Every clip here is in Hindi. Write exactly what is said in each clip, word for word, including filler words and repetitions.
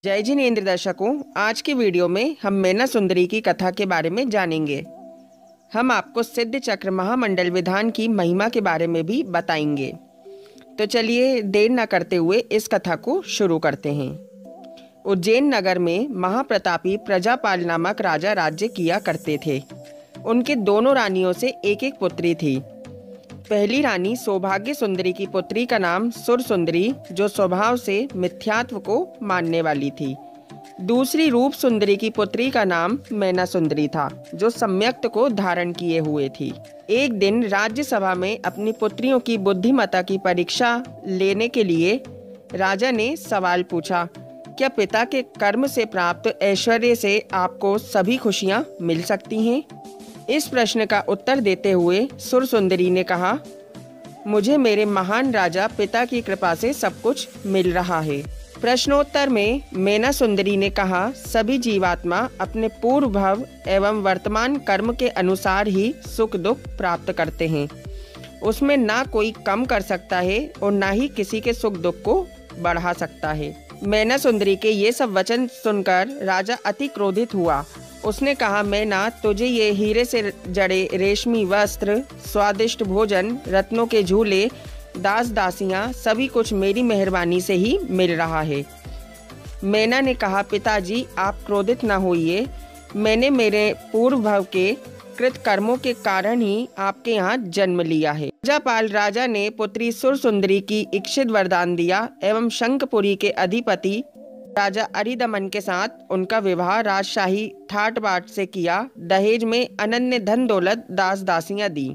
जय जिनेंद्र दर्शकों, आज की वीडियो में हम मैना सुंदरी की कथा के बारे में जानेंगे। हम आपको सिद्ध चक्र महामंडल विधान की महिमा के बारे में भी बताएंगे। तो चलिए देर न करते हुए इस कथा को शुरू करते हैं। उज्जैन नगर में महाप्रतापी प्रजापाल नामक राजा राज्य किया करते थे। उनके दोनों रानियों से एक एक पुत्री थी। पहली रानी सौभाग्य सुंदरी की पुत्री का नाम सुर सुंदरी, जो स्वभाव से मिथ्यात्व को मानने वाली थी। दूसरी रूप सुंदरी की पुत्री का नाम मैना सुंदरी था, जो सम्यक्त को धारण किए हुए थी। एक दिन राज्यसभा में अपनी पुत्रियों की बुद्धिमत्ता की परीक्षा लेने के लिए राजा ने सवाल पूछा, क्या पिता के कर्म से प्राप्त ऐश्वर्य से आपको सभी खुशियां मिल सकती हैं? इस प्रश्न का उत्तर देते हुए सुर सुंदरी ने कहा, मुझे मेरे महान राजा पिता की कृपा से सब कुछ मिल रहा है। प्रश्नोत्तर में मैना सुंदरी ने कहा, सभी जीवात्मा अपने पूर्व भव एवं वर्तमान कर्म के अनुसार ही सुख दुख प्राप्त करते हैं। उसमें ना कोई कम कर सकता है और ना ही किसी के सुख दुख को बढ़ा सकता है। मैना सुंदरी के ये सब वचन सुनकर राजा अति क्रोधित हुआ। उसने कहा, मैना, तुझे ये हीरे से जड़े रेशमी वस्त्र, स्वादिष्ट भोजन, रत्नों के झूले, दास दासियां, सभी कुछ मेरी मेहरबानी से ही मिल रहा है। मैना ने कहा, पिताजी आप क्रोधित न होइए। मैंने मेरे पूर्व भव के कृत कर्मों के कारण ही आपके यहाँ जन्म लिया है। प्रजापाल राजा ने पुत्री सुर सुंदरी की इच्छित वरदान दिया एवं शंखपुरी के अधिपति राजा अरिदमन के साथ उनका विवाह राजशाही ठाट बाट से किया। दहेज में अनन्य धन दौलत, दास दासियां दी।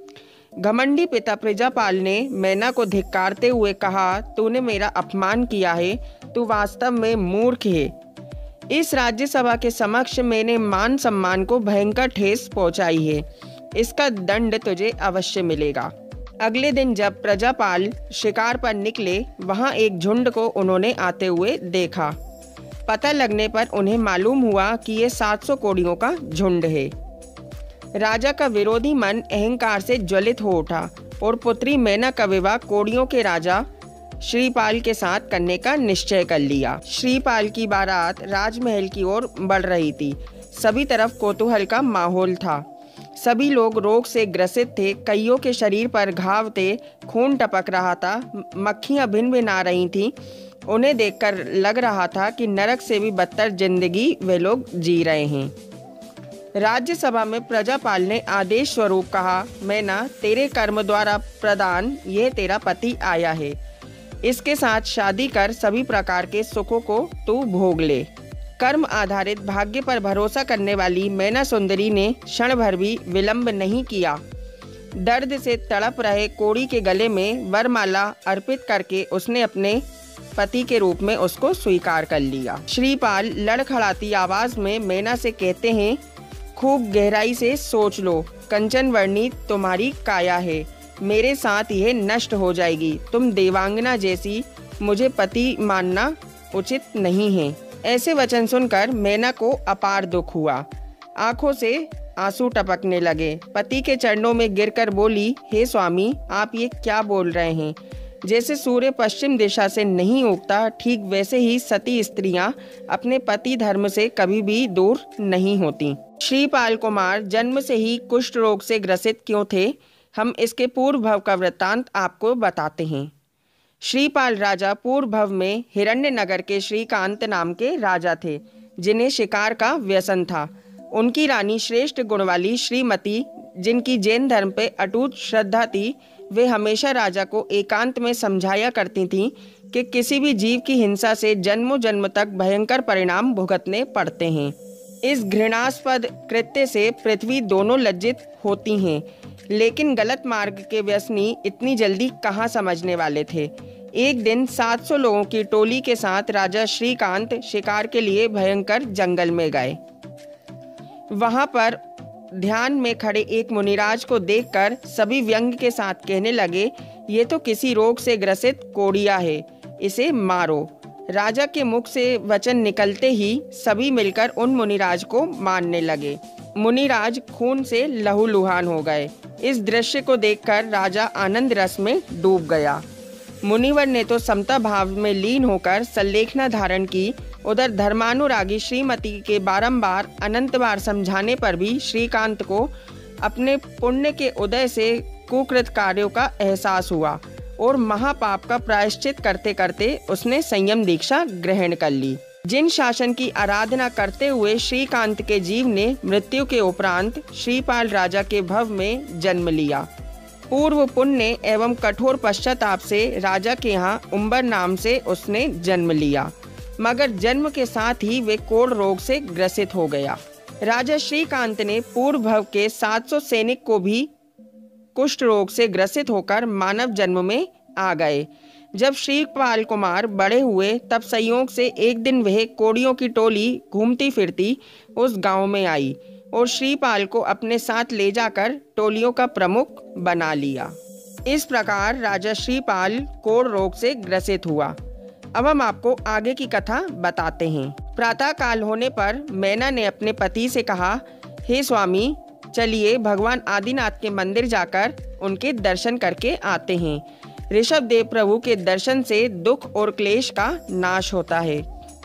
घमंडी पिता प्रजापाल ने मैना को धिक्कारते हुए कहा, तूने मेरा अपमान किया है, तू वास्तव में मूर्ख है। इस राज्यसभा के समक्ष मैंने मान सम्मान को भयंकर ठेस पहुंचाई है। इसका दंड तुझे अवश्य मिलेगा। अगले दिन जब प्रजापाल शिकार पर निकले, वहां एक झुंड को उन्होंने आते हुए देखा। पता लगने पर उन्हें मालूम हुआ कि ये सात सौ कोड़ियों का झुंड है। राजा का विरोधी मन अहंकार से ज्वलित हो उठा और पुत्री मैना का विवाह कोड़ियों के राजा श्रीपाल के साथ करने का निश्चय कर लिया। श्रीपाल की बारात राजमहल की ओर बढ़ रही थी। सभी तरफ कौतूहल का माहौल था। सभी लोग रोग से ग्रसित थे। कईयों के शरीर पर घाव थे, खून टपक रहा था, मक्खियां भिन भिन आ रही थीं। उन्हें देखकर लग रहा था कि नरक से भी बदतर जिंदगी वे लोग जी रहे हैं। राज्यसभा में प्रजापाल ने आदेश स्वरूप कहा, मैना, तेरे कर्म द्वारा प्रदान यह तेरा पति आया है। इसके साथ शादी कर सभी प्रकार के सुखों को तू भोग ले। कर्म आधारित भाग्य पर भरोसा करने वाली मैना सुंदरी ने क्षण भर भी विलंब नहीं किया। दर्द से तड़प रहे कोड़ी के गले में वरमाला अर्पित करके उसने अपने पति के रूप में उसको स्वीकार कर लिया। श्रीपाल लड़खड़ाती आवाज में मैना से कहते हैं, खूब गहराई से सोच लो, कंचन वर्णी तुम्हारी काया है, मेरे साथ यह नष्ट हो जाएगी। तुम देवांगना जैसी मुझे पति मानना उचित नहीं है। ऐसे वचन सुनकर मैना को अपार दुख हुआ। आंखों से आंसू टपकने लगे। पति के चरणों में गिरकर बोली, हे स्वामी, आप ये क्या बोल रहे हैं? जैसे सूर्य पश्चिम दिशा से नहीं उगता, ठीक वैसे ही सती स्त्रियां अपने पति धर्म से कभी भी दूर नहीं होती। श्रीपाल कुमार जन्म से ही कुष्ठ रोग से ग्रसित क्यों थे? हम इसके पूर्व भव का वृत्तांत आपको बताते हैं। श्रीपाल राजा पूर्व भव में हिरण्य नगर के श्रीकांत नाम के राजा थे, जिन्हें शिकार का व्यसन था। उनकी रानी श्रेष्ठ गुण वाली श्रीमती, जिनकी जैन धर्म पे अटूट श्रद्धा थी, वे हमेशा राजा को एकांत में समझाया करती थीं कि किसी भी जीव की हिंसा से जन्मों जन्म तक भयंकर परिणाम भुगतने पड़ते हैं। इस घृणास्पद कृत्य से पृथ्वी दोनों लज्जित होती हैं, लेकिन गलत मार्ग के व्यसनी इतनी जल्दी कहाँ समझने वाले थे। एक दिन सात सौ लोगों की टोली के साथ राजा श्रीकांत शिकार के लिए भयंकर जंगल में गए। वहां पर ध्यान में खड़े एक मुनिराज को देखकर सभी व्यंग के साथ कहने लगे, ये तो किसी रोग से ग्रसित कोड़िया है, इसे मारो। राजा के मुख से वचन निकलते ही सभी मिलकर उन मुनिराज को मारने लगे। मुनिराज खून से लहूलुहान हो गए। इस दृश्य को देखकर राजा आनंद रस में डूब गया। मुनिवर ने तो समता भाव में लीन होकर सल्लेखना धारण की, उधर धर्मानुरागी श्रीमती के बारंबार अनंत बार समझाने पर भी श्रीकांत को अपने पुण्य के उदय से कुकृत कार्यों का एहसास हुआ और महापाप का प्रायश्चित करते करते उसने संयम दीक्षा ग्रहण कर ली। जिन शासन की आराधना करते हुए श्रीकांत के जीव ने मृत्यु के उपरांत श्रीपाल राजा के भव में जन्म लिया। पूर्व पुण्य एवं कठोर पश्चाताप से राजा के यहाँ उम्बर नाम से उसने जन्म लिया, मगर जन्म के साथ ही वे कोढ़ रोग से ग्रसित हो गया। राजा श्रीकांत ने पूर्व भव के सात सौ सैनिक को भी कुष्ठ रोग से ग्रसित होकर मानव जन्म में आ गए। जब श्रीपाल कुमार बड़े हुए तब संयोग से एक दिन वह कोड़ियों की टोली घूमती फिरती उस गांव में आई और श्रीपाल को अपने साथ ले जाकर टोलियों का प्रमुख बना लिया। इस प्रकार राजा श्रीपाल कोढ़ रोग से ग्रसित हुआ। अब हम आपको आगे की कथा बताते हैं। प्रातः काल होने पर मैना ने अपने पति से कहा, हे स्वामी, चलिए भगवान आदिनाथ के मंदिर जाकर उनके दर्शन करके आते हैं। ऋषभ देव प्रभु के दर्शन से दुख और क्लेश का नाश होता है।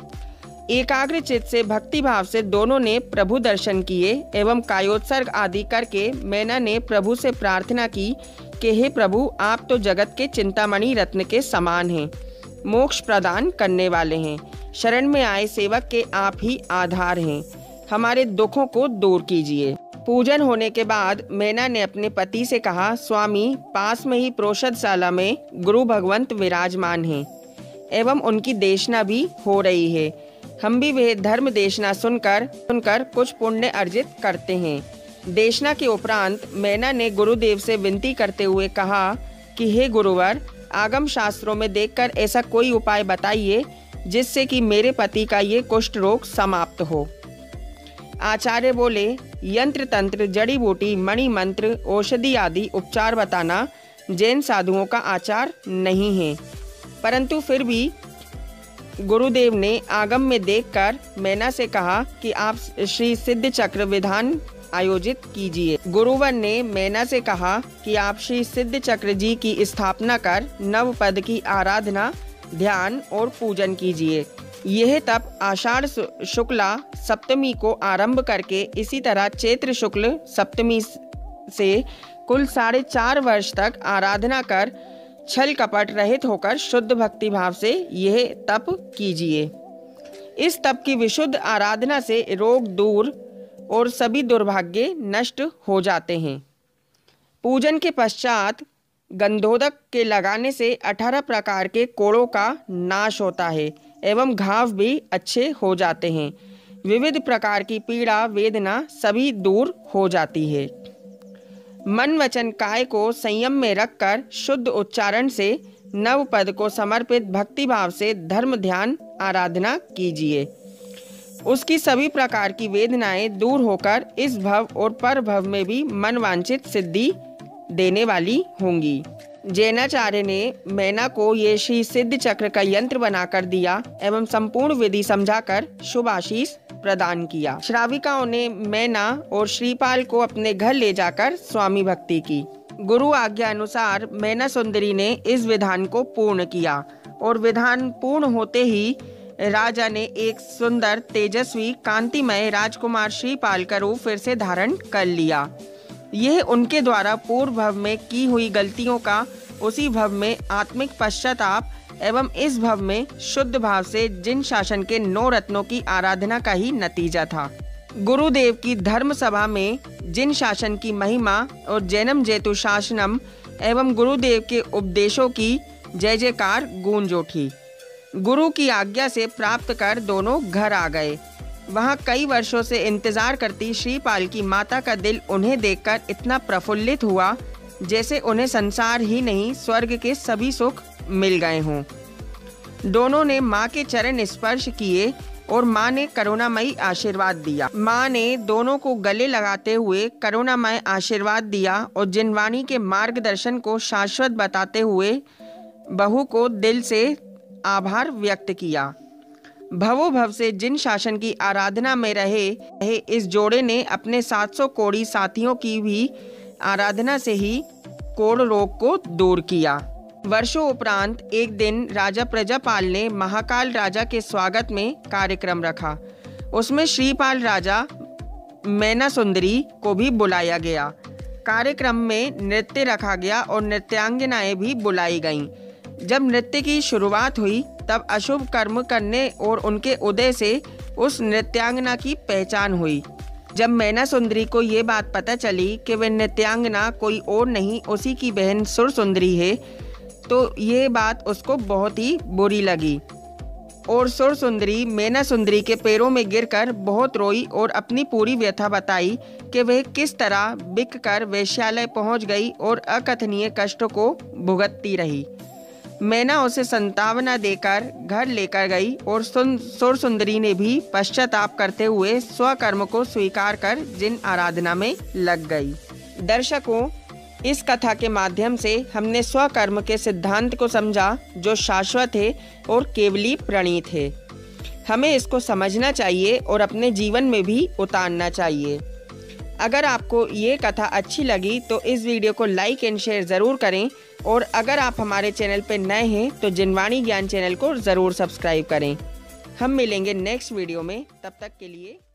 एकाग्र चित्त से भक्ति भाव से दोनों ने प्रभु दर्शन किए एवं कायोत्सर्ग आदि करके मैना ने प्रभु से प्रार्थना की कि हे प्रभु, आप तो जगत के चिंतामणि रत्न के समान हैं, मोक्ष प्रदान करने वाले हैं, शरण में आए सेवक के आप ही आधार हैं, हमारे दुखों को दूर कीजिए। पूजन होने के बाद मैना ने अपने पति से कहा, स्वामी, पास में ही प्रोषदशाला में गुरु भगवंत विराजमान हैं एवं उनकी देशना भी हो रही है। हम भी वह धर्म देशना सुनकर सुनकर कुछ पुण्य अर्जित करते हैं। देशना के उपरांत मैना ने गुरुदेव से विनती करते हुए कहा कि हे गुरुवर, आगम शास्त्रों में देखकर ऐसा कोई उपाय बताइए जिससे कि मेरे पति का ये कुष्ठ रोग समाप्त हो। आचार्य बोले, यंत्र तंत्र, जड़ी बूटी, मणि मंत्र, औषधि आदि उपचार बताना जैन साधुओं का आचार नहीं है, परंतु फिर भी गुरुदेव ने आगम में देखकर मैना से कहा कि आप श्री सिद्ध चक्र विधान आयोजित कीजिए। गुरुवर ने मैना से कहा कि आप श्री सिद्ध चक्र जी की स्थापना कर नव पद की आराधना, ध्यान और पूजन कीजिए। यह तप आषाढ़ शुक्ला सप्तमी को आरंभ करके इसी तरह चैत्र शुक्ल सप्तमी से कुल साढ़े चार वर्ष तक आराधना कर छल कपट रहित होकर शुद्ध भक्ति भाव से यह तप कीजिए। इस तप की विशुद्ध आराधना से रोग दूर और सभी दुर्भाग्य नष्ट हो जाते हैं। पूजन के पश्चात गंधोदक के लगाने से अठारह प्रकार के कोड़ों का नाश होता है एवं घाव भी अच्छे हो जाते हैं। विविध प्रकार की पीड़ा वेदना सभी दूर हो जाती है। मन वचन काय को संयम में रखकर शुद्ध उच्चारण से नव पद को समर्पित भक्ति भाव से धर्म ध्यान आराधना कीजिए। उसकी सभी प्रकार की वेदनाएं दूर होकर इस भव और पर भव में भी मन वांछित सिद्धि देने वाली होंगी। जैनाचार्य ने मैना को ये श्री सिद्ध चक्र का यंत्र बनाकर दिया एवं संपूर्ण विधि समझाकर शुभ आशीष प्रदान किया। श्राविकाओं ने मैना और श्रीपाल को अपने घर ले जाकर स्वामी भक्ति की। गुरु आज्ञा अनुसार मैना सुंदरी ने इस विधान को पूर्ण किया और विधान पूर्ण होते ही राजा ने एक सुंदर तेजस्वी कांतिमय राजकुमार श्रीपाल का रूप फिर से धारण कर लिया। यह उनके द्वारा पूर्व भव में की हुई गलतियों का उसी भव में आत्मिक पश्चाताप एवं इस भव में शुद्ध भाव से जिन शासन के नौ रत्नों की आराधना का ही नतीजा था। गुरुदेव की धर्म सभा में जिन शासन की महिमा और जैनम जैतु शासनम एवं गुरुदेव के उपदेशों की जय जयकार गूंज उठी। गुरु की आज्ञा से प्राप्त कर दोनों घर आ गए। वहाँ कई वर्षों से इंतजार करती श्रीपाल की माता का दिल उन्हें देखकर इतना प्रफुल्लित हुआ जैसे उन्हें संसार ही नहीं स्वर्ग के सभी सुख मिल गए हों। दोनों ने माँ के चरण स्पर्श किए और माँ ने करुणामयी आशीर्वाद दिया। माँ ने दोनों को गले लगाते हुए करुणामय आशीर्वाद दिया और जिनवाणी के मार्गदर्शन को शाश्वत बताते हुए बहू को दिल से आभार व्यक्त किया। भवो भव से जिन शासन की आराधना में रहे, रहे इस जोड़े ने अपने सात सौ कोड़ी साथियों की भी आराधना से ही कोढ़ रोग को दूर किया। वर्षों उपरांत एक दिन राजा प्रजापाल ने महाकाल राजा के स्वागत में कार्यक्रम रखा। उसमें श्रीपाल राजा मैना सुंदरी को भी बुलाया गया। कार्यक्रम में नृत्य रखा गया और नृत्यांगनाएं भी बुलाई गईं। जब नृत्य की शुरुआत हुई तब अशुभ कर्म करने और उनके उदय से उस नृत्यांगना की पहचान हुई। जब मैना सुंदरी को ये बात पता चली कि वह नृत्यांगना कोई और नहीं उसी की बहन सुर सुंदरी है, तो ये बात उसको बहुत ही बुरी लगी और सुर सुंदरी मैना सुंदरी के पैरों में गिरकर बहुत रोई और अपनी पूरी व्यथा बताई कि वह किस तरह बिक कर वेश्यालय पहुंच गई और अकथनीय कष्टों को भुगतती रही। मैना उसे संतावना देकर घर लेकर गई और सुन सुर सुंदरी ने भी पश्चाताप करते हुए स्वकर्म को स्वीकार कर जिन आराधना में लग गई। दर्शकों, इस कथा के माध्यम से हमने स्वकर्म के सिद्धांत को समझा जो शाश्वत है और केवली प्रणीत है। हमें इसको समझना चाहिए और अपने जीवन में भी उतारना चाहिए। अगर आपको ये कथा अच्छी लगी तो इस वीडियो को लाइक एंड शेयर ज़रूर करें और अगर आप हमारे चैनल पर नए हैं तो जिनवाणी ज्ञान चैनल को ज़रूर सब्सक्राइब करें। हम मिलेंगे नेक्स्ट वीडियो में, तब तक के लिए